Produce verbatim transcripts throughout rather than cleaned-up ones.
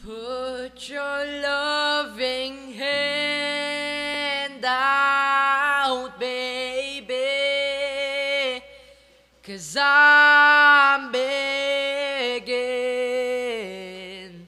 Put your loving hand out, baby, 'cause I'm begging.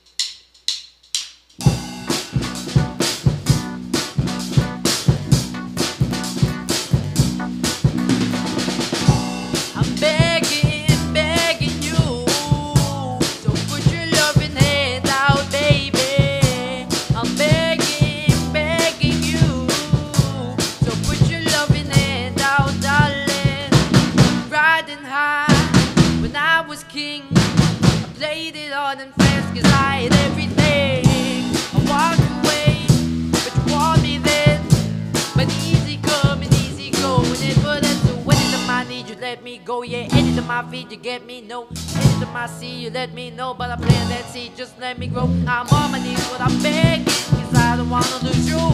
I'm begging, begging you, so put your loving hand out, baby. I'm begging, begging you, so put your loving hand out, darling. Riding high when I was king, I played it hard and fast 'cause I had everything. I walked away, but you want me then. But easy come and easy go, and it put it to anytime I need you, let me go. Yeah, anytime I feed you, get me no. Anytime I see you, let me know. But I'm playing that seed, just let me grow. I'm on my knees, but I'm begging, 'cause I don't wanna lose you.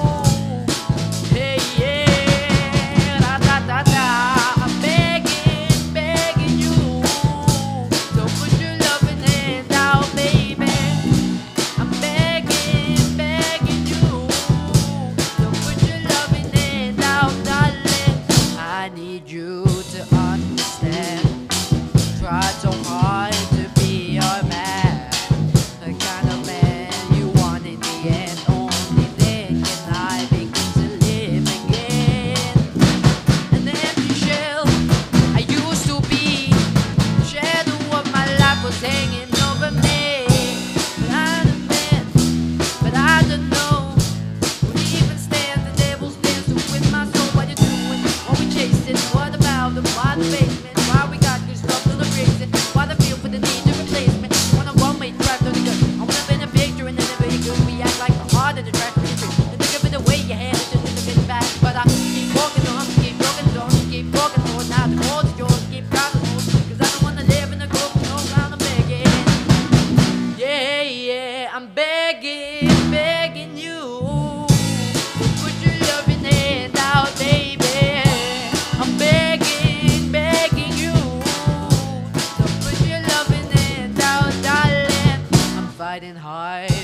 Hey, yeah, da da da da. I'm begging, begging you, so put your loving hand out, baby. I'm begging, begging you, so put your loving hand out, darling. I need you to understand. Try so hard to be your man, the kind of man you want in the end. Only then can I begin to live again. An empty shell I used to be, the shadow of my life was hanging over me. But I'm a man, but I don't know who even stand. The devil's dancing with my soul. What you doing? What we chasing? What about them? Why the basement? Why we got good stuff to the prison? Why the feel for the need to replace me? Wanna one way drive to the good. I wanna paint a picture and then a very good. We act like the heart and the track for the truth. And think of it the way you had it, just look it back. But I keep walking on, keep walking on, keep walking on. Now the road's yours, keep driving on. 'Cause I don't wanna live in a group, no round, I'm begging. Yeah, yeah, I'm begging, begging you, to put your loving hand out, baby. I'm begging, begging you, so put your loving hand out, darling. I'm fighting hard